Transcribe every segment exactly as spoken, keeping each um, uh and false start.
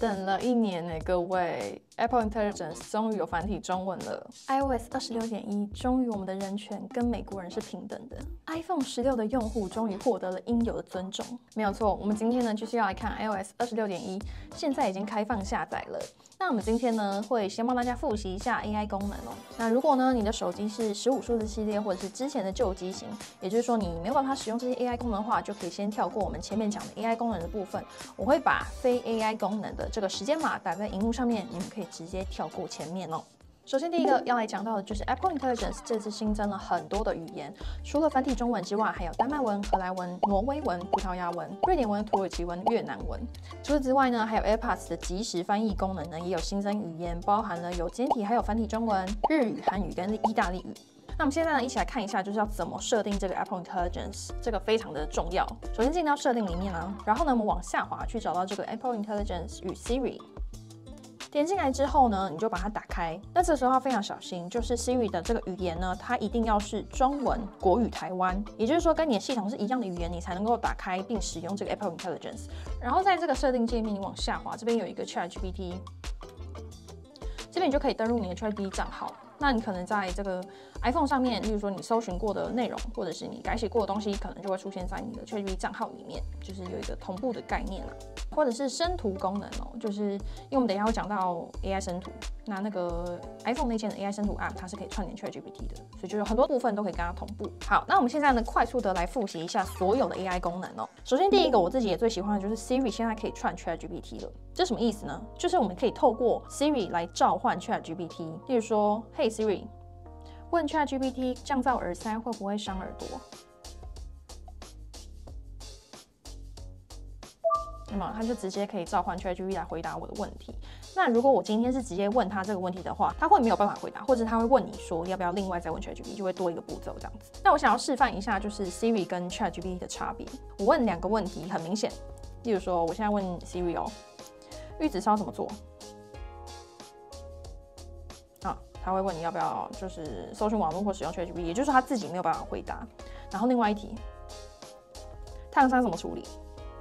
等了一年呢，各位 ，Apple Intelligence 终于有繁体中文了。iOS 二十六点一终于我们的人权跟美国人是平等的。iPhone 十六的用户终于获得了应有的尊重。没有错，我们今天呢就是要来看 iOS 二十六点一，现在已经开放下载了。那我们今天呢会先帮大家复习一下 A I 功能哦。那如果呢你的手机是十五数字系列或者是之前的旧机型，也就是说你没有办法使用这些 A I 功能的话，就可以先跳过我们前面讲的 A I 功能的部分。我会把非 A I 功能的这个时间码打在荧幕上面，你们可以直接跳过前面哦。首先，第一个要来讲到的就是 Apple Intelligence 这次新增了很多的语言，除了繁体中文之外，还有丹麦文、荷兰文、挪威文、葡萄牙文、瑞典文、土耳其文、越南文。除此之外呢，还有 AirPods 的即时翻译功能呢，也有新增语言，包含了有简体还有繁体中文、日语、韩语跟意大利语。那我们现在呢，一起来看一下，就是要怎么设定这个 Apple Intelligence， 这个非常的重要。首先进到设定里面呢，然后呢，我们往下滑去找到这个 Apple Intelligence 与 Siri。点进来之后呢，你就把它打开。那这时候要非常小心，就是 Siri 的这个语言呢，它一定要是中文、国语、台湾，也就是说跟你的系统是一样的语言，你才能够打开并使用这个 Apple Intelligence。然后在这个设定界面，你往下滑，这边有一个 ChatGPT， 这边你就可以登录你的 ChatGPT 账号。那你可能在这个 iPhone 上面，例如说你搜寻过的内容，或者是你改写过的东西，可能就会出现在你的 ChatGPT 账号里面，就是有一个同步的概念啦。或者是生图功能哦，就是因为我们等一下会讲到 A I 生图，那那个 iPhone 内建的 A I 生图 App 它是可以串联 ChatGPT 的，所以就有很多部分都可以跟它同步。好，那我们现在呢快速的来复习一下所有的 A I 功能哦。首先第一个我自己也最喜欢的就是 Siri 现在可以串 ChatGPT 了，这什么意思呢？就是我们可以透过 Siri 来召唤 ChatGPT， 例如说 Hey Siri， 问 ChatGPT 降噪耳塞会不会伤耳朵？那么它就直接可以召唤 ChatGPT 来回答我的问题。那如果我今天是直接问他这个问题的话，他会没有办法回答，或者他会问你说要不要另外再问 ChatGPT， 就会多一个步骤这样子。那我想要示范一下，就是 Siri 跟 ChatGPT 的差别。我问两个问题，很明显，例如说我现在问 Siri 哦，玉子烧怎么做？啊，他会问你要不要就是搜寻网络或使用 ChatGPT， 也就是说他自己没有办法回答。然后另外一题，太阳山怎么处理？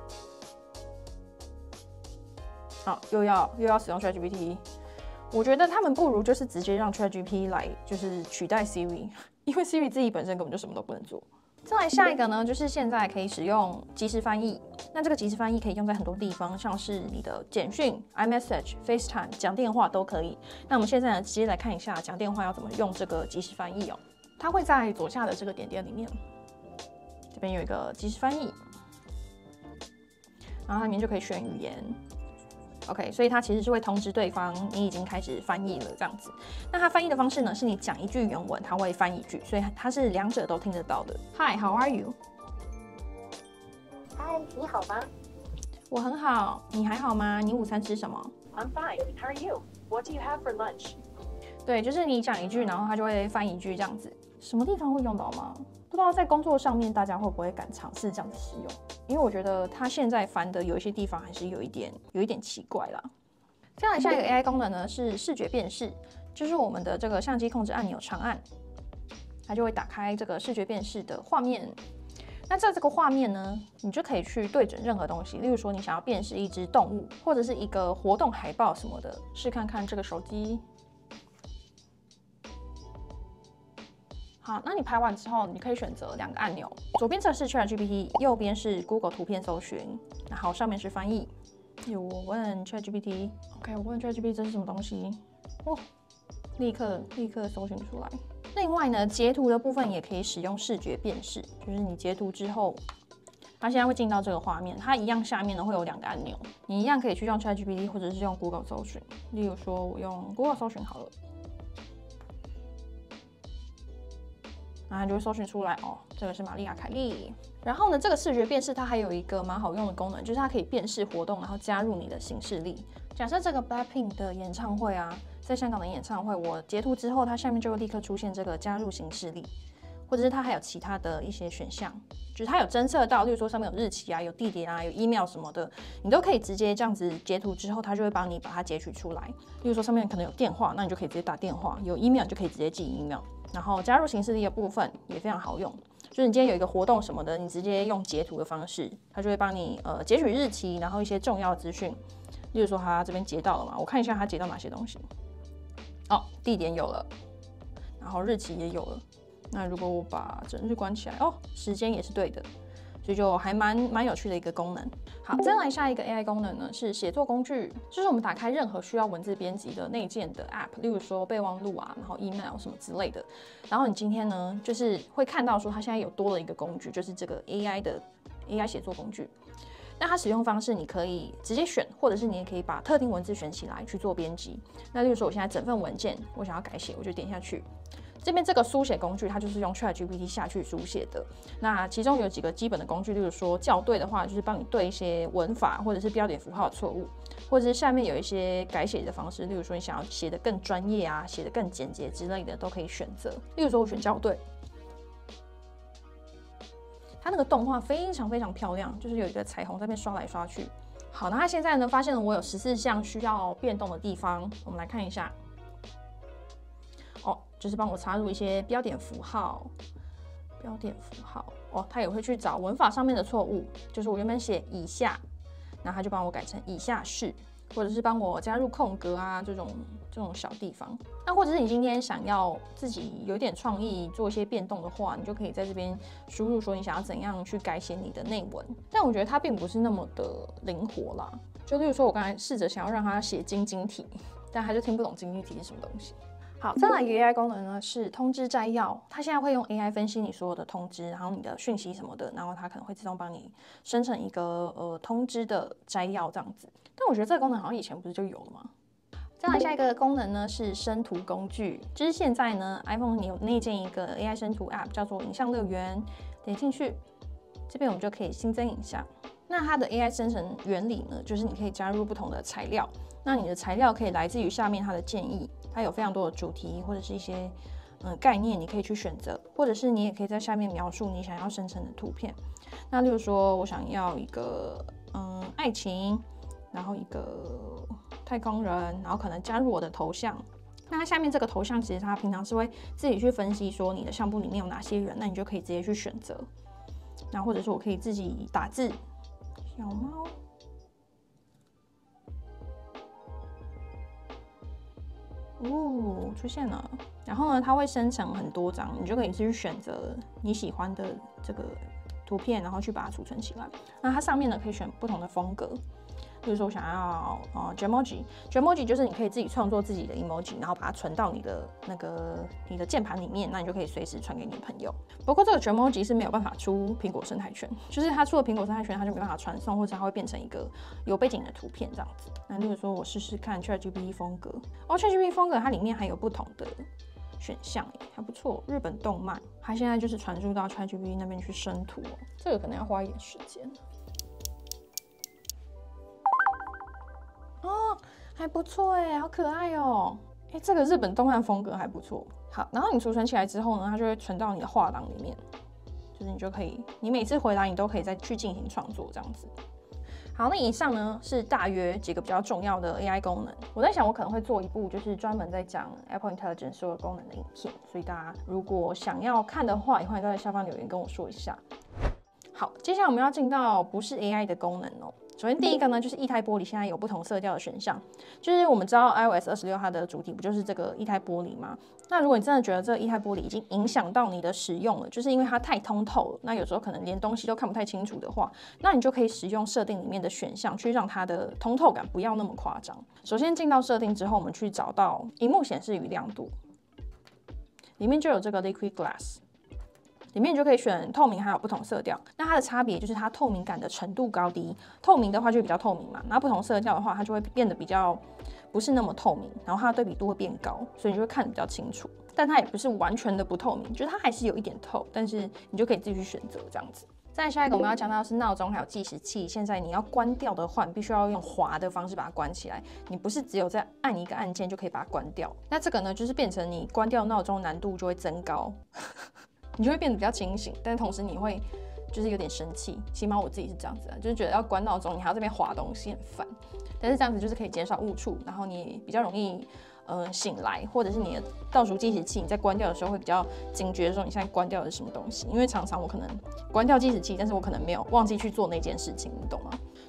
好，又要又要使用 ChatGPT， 我觉得他们不如就是直接让 ChatGPT 来就是取代 Siri， 因为 Siri 自己本身根本就什么都不能做。再来下一个呢，就是现在可以使用即时翻译。那这个即时翻译可以用在很多地方，像是你的简讯、iMessage、FaceTime、讲电话都可以。那我们现在呢，直接来看一下讲电话要怎么用这个即时翻译哦。它会在左下的这个点点里面，这边有一个即时翻译，然后它里面就可以选语言。OK， 所以它其实是会通知对方你已经开始翻译了这样子。那它翻译的方式呢，是你讲一句原文，它会翻一句，所以它是两者都听得到的。Hi, how are you? Hi， 你好吗？ 我很好，你还好吗？你午餐吃什么 I'm fine. How are you? What do you have for lunch? 对，就是你讲一句，然后它就会翻一句这样子。什么地方会用到吗？不知道在工作上面大家会不会敢尝试这样子使用？因为我觉得它现在翻的有一些地方还是有一点有一点奇怪啦。再来下一个 A I 功能呢是视觉辨识，就是我们的这个相机控制按钮长按，它就会打开这个视觉辨识的画面。那在这个画面呢，你就可以去对准任何东西，例如说你想要辨识一只动物，或者是一个活动海报什么的，试看看这个手机。好，那你拍完之后，你可以选择两个按钮，左边这是 ChatGPT， 右边是 Google 图片搜寻，然后上面是翻译。有我问 ChatGPT，OK， 我问 ChatGPT 这是什么东西？哦，立刻立刻搜寻出来。另外呢，截图的部分也可以使用视觉辨识，就是你截图之后，它现在会进到这个画面，它一样下面呢会有两个按钮，你一样可以去用 ChatGPT 或者是用 Google 搜寻。例如说，我用 Google 搜寻好了。然后它就会搜寻出来哦，这个是玛丽亚·凯莉。然后呢，这个视觉辨识它还有一个蛮好用的功能，就是它可以辨识活动，然后加入你的行事历。假设这个 Blackpink 的演唱会啊，在香港的演唱会，我截图之后，它下面就会立刻出现这个加入行事历，或者是它还有其他的一些选项，就是它有侦测到，例如说上面有日期啊、有地点啊、有 email 什么的，你都可以直接这样子截图之后，它就会帮你把它截取出来。例如说上面可能有电话，那你就可以直接打电话；有 email 你就可以直接寄 email。然后加入行事历的部分也非常好用，就是你今天有一个活动什么的，你直接用截图的方式，它就会帮你呃截取日期，然后一些重要资讯， 例如说它这边截到了嘛，我看一下它截到哪些东西。哦，地点有了，然后日期也有了。那如果我把整日关起来，哦，时间也是对的，所以就还蛮蛮有趣的一个功能。好，再来下一个 A I 功能呢，是写作工具，就是我们打开任何需要文字编辑的内建的 App， 例如说备忘录啊，然后 email 什么之类的。然后你今天呢，就是会看到说它现在有多了一个工具，就是这个 A I 的 A I 写作工具。那它使用方式，你可以直接选，或者是你也可以把特定文字选起来去做编辑。那例如说，我现在整份文件我想要改写，我就点下去。这边这个书写工具，它就是用 ChatGPT 下去书写的。那其中有几个基本的工具，例如说校对的话，就是帮你对一些文法或者是标点符号的错误，或者是下面有一些改写的方式，例如说你想要写得更专业啊，写得更简洁之类的，都可以选择。例如说，我选校对。它那个动画非常非常漂亮，就是有一个彩虹在那边刷来刷去。好，那它现在呢发现了我有十四项需要变动的地方，我们来看一下。哦，就是帮我插入一些标点符号，标点符号哦，它也会去找文法上面的错误，就是我原本写以下，然后它就帮我改成以下是，或者是帮我加入空格啊这种这种小地方。那或者是你今天想要自己有点创意做一些变动的话，你就可以在这边输入说你想要怎样去改写你的内文。但我觉得它并不是那么的灵活啦，就例如说我刚才试着想要让它写晶晶体，但它就听不懂晶晶体是什么东西。好，再来一个 A I 功能呢是通知摘要，它现在会用 A I 分析你所有的通知，然后你的讯息什么的，然后它可能会自动帮你生成一个呃通知的摘要这样子。但我觉得这个功能好像以前不是就有了吗？再来下一个功能呢是生图工具，就是现在呢 iPhone 你有内建一个 A I 生图 App 叫做影像乐园，点进去，这边我们就可以新增影像。那它的 A I 生成原理呢，就是你可以加入不同的材料，那你的材料可以来自于下面它的建议。它有非常多的主题或者是一些嗯概念，你可以去选择，或者是你也可以在下面描述你想要生成的图片。那例如说，我想要一个嗯爱情，然后一个太空人，然后可能加入我的头像。那它下面这个头像其实它平常是会自己去分析说你的相簿里面有哪些人，那你就可以直接去选择。那或者说我可以自己打字，小猫。哦，出现了。然后呢，它会生成很多张，你就可以去选择你喜欢的这个图片，然后去把它储存起来。那它上面呢可以选不同的风格，比如说我想要呃 Gemoji，Gemoji 就是你可以自己创作自己的 emoji， 然后把它存到你的那个你的键盘里面，那你就可以随时传给你的朋友。不过这个 Gemoji 是没有办法出苹果生态圈，就是它出了苹果生态圈，它就没办法传送，或者它会变成一个有背景的图片这样子。那例如说我试试看 ChatGPT 风格，哦 ChatGPT 风格它里面还有不同的选项耶，还不错。日本动漫，它现在就是传输到 ChatGPT 那边去生图哦，这个可能要花一点时间。哦，还不错哎，好可爱哦！哎，这个日本动漫风格还不错。好，然后你储存起来之后呢，它就会存到你的画廊里面，就是你就可以，你每次回来你都可以再去进行创作这样子。好，那以上呢是大约几个比较重要的 A I 功能。我在想，我可能会做一部就是专门在讲 Apple Intelligence 所有功能的影片，所以大家如果想要看的话，也欢迎在下方留言跟我说一下。好，接下来我们要进到不是 A I 的功能哦。首先第一个呢，就是液态玻璃现在有不同色调的选项，就是我们知道 iOS 二十六它的主体不就是这个液态玻璃吗？那如果你真的觉得这个液态玻璃已经影响到你的使用了，就是因为它太通透了，那有时候可能连东西都看不太清楚的话，那你就可以使用设定里面的选项去让它的通透感不要那么夸张。首先进到设定之后，我们去找到萤幕显示与亮度，里面就有这个 Liquid Glass。里面你就可以选透明，还有不同色调。那它的差别就是它透明感的程度高低。透明的话就会比较透明嘛，然后不同色调的话，它就会变得比较不是那么透明，然后它的对比度会变高，所以你就会看得比较清楚。但它也不是完全的不透明，就是它还是有一点透，但是你就可以自己去选择这样子。再来下一个我们要讲到的是闹钟还有计时器。现在你要关掉的话，你必须要用滑的方式把它关起来，你不是只有在按一个按键就可以把它关掉。那这个呢，就是变成你关掉闹钟难度就会增高。你就会变得比较清醒，但同时你会就是有点生气，起码我自己是这样子的，就是觉得要关闹钟，你还要这边滑东西很烦。但是这样子就是可以减少误触，然后你比较容易呃醒来，或者是你的倒数计时器你在关掉的时候会比较警觉说你现在关掉的是什么东西。因为常常我可能关掉计时器，但是我可能没有忘记去做那件事情，你懂吗？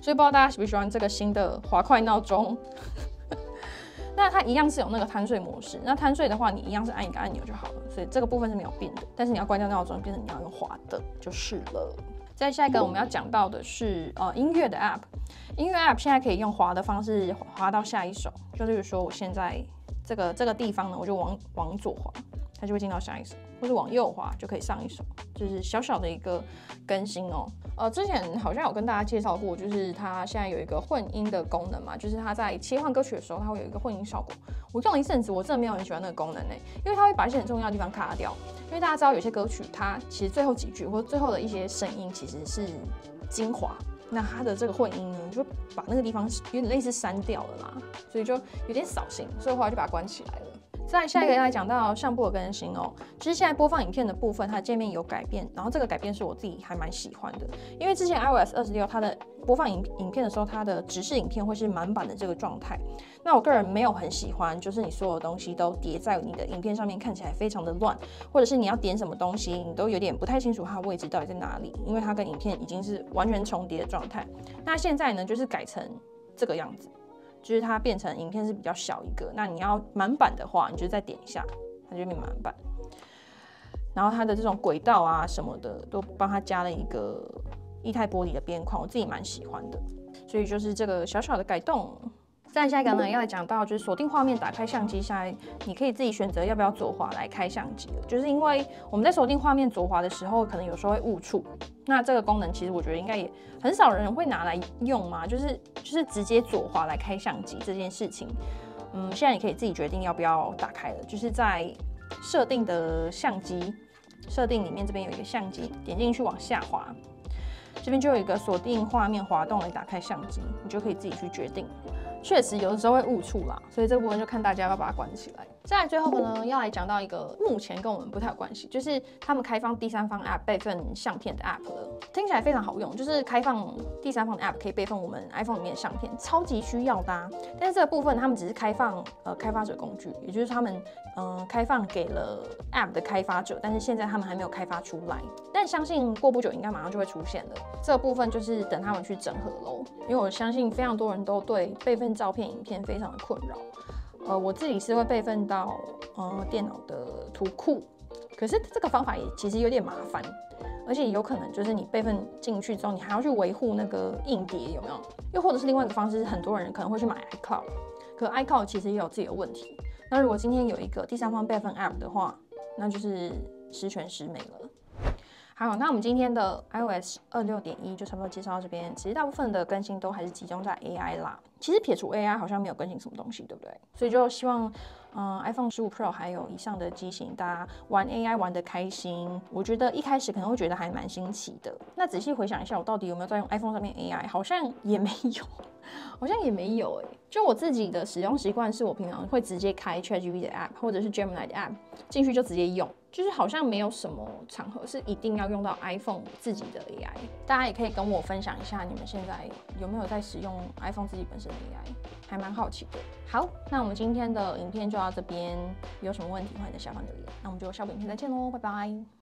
所以不知道大家喜不喜欢这个新的滑块闹钟。那它一样是有那个贪睡模式，那贪睡的话，你一样是按一个按钮就好了，所以这个部分是没有变的。但是你要关掉闹钟，变成你要用滑的就是了。再下一个我们要讲到的是呃音乐的 App， 音乐 App 现在可以用滑的方式滑到下一首，就例如说我现在这个这个地方呢，我就往往左滑，它就会进到下一首，或者往右滑就可以上一首，就是小小的一个更新哦。呃，之前好像有跟大家介绍过，就是它现在有一个混音的功能嘛，就是它在切换歌曲的时候，它会有一个混音效果。我用了一阵子，我真的没有很喜欢那个功能呢，因为它会把一些很重要的地方卡掉。因为大家知道有些歌曲，它其实最后几句或者最后的一些声音其实是精华，那它的这个混音呢，就把那个地方有点类似删掉了啦，所以就有点扫兴，所以后来就把它关起来了。再下一个要来讲到相簿的更新哦，其实现在播放影片的部分，它的界面有改变，然后这个改变是我自己还蛮喜欢的，因为之前 iOS 二十六它的播放影影片的时候，它的直视影片会是满版的这个状态，那我个人没有很喜欢，就是你所有东西都叠在你的影片上面，看起来非常的乱，或者是你要点什么东西，你都有点不太清楚它的位置到底在哪里，因为它跟影片已经是完全重叠的状态。那现在呢，就是改成这个样子。就是它变成影片是比较小一个，那你要满版的话，你就再点一下，它就变满版。然后它的这种轨道啊什么的，都帮它加了一个液态玻璃的边框，我自己蛮喜欢的。所以就是这个小小的改动。再下一个呢，要来讲到就是锁定画面，打开相机，下来你可以自己选择要不要左滑来开相机了。就是因为我们在锁定画面左滑的时候，可能有时候会误触。那这个功能其实我觉得应该也很少人会拿来用嘛，就是就是直接左滑来开相机这件事情，嗯，现在你可以自己决定要不要打开了。就是在设定的相机设定里面，这边有一个相机，点进去往下滑，这边就有一个锁定画面滑动来打开相机，你就可以自己去决定。确实有的时候会误触啦，所以这部分就看大家要不要把它关起来。再来最后呢，要来讲到一个目前跟我们不太有关系，就是他们开放第三方 App 备份相片的 App 了，听起来非常好用，就是开放第三方的 App 可以备份我们 iPhone 里面的相片，超级需要的啊。但是这个部分他们只是开放呃开发者工具，也就是他们嗯、呃、开放给了 App 的开发者，但是现在他们还没有开发出来，但相信过不久应该马上就会出现了。这个部分就是等他们去整合喽，因为我相信非常多人都对备份照片、影片非常的困扰。呃，我自己是会备份到呃电脑的图库，可是这个方法也其实有点麻烦，而且有可能就是你备份进去之后，你还要去维护那个硬碟，有没有？又或者是另外一个方式，很多人可能会去买 iCloud， 可 iCloud 其实也有自己的问题。那如果今天有一个第三方备份 App 的话，那就是十全十美了。好，那我们今天的 iOS 二六点一就差不多介绍到这边。其实大部分的更新都还是集中在 A I 啦。其实撇除 A I 好像没有更新什么东西，对不对？所以就希望，嗯 ，iPhone 十五 Pro 还有以上的机型，大家玩 A I 玩得开心。我觉得一开始可能会觉得还蛮新奇的。那仔细回想一下，我到底有没有在用 iPhone 上面 A I？ 好像也没有，好像也没有哎、欸。就我自己的使用习惯是我平常会直接开 ChatGPT 的 App 或者是 Gemini 的 App 进去就直接用。就是好像没有什么场合是一定要用到 iPhone 自己的 A I， 大家也可以跟我分享一下你们现在有没有在使用 iPhone 自己本身的 A I， 还蛮好奇的。好，那我们今天的影片就到这边，有什么问题欢迎在下方留言，那我们就下部影片再见喽，拜拜。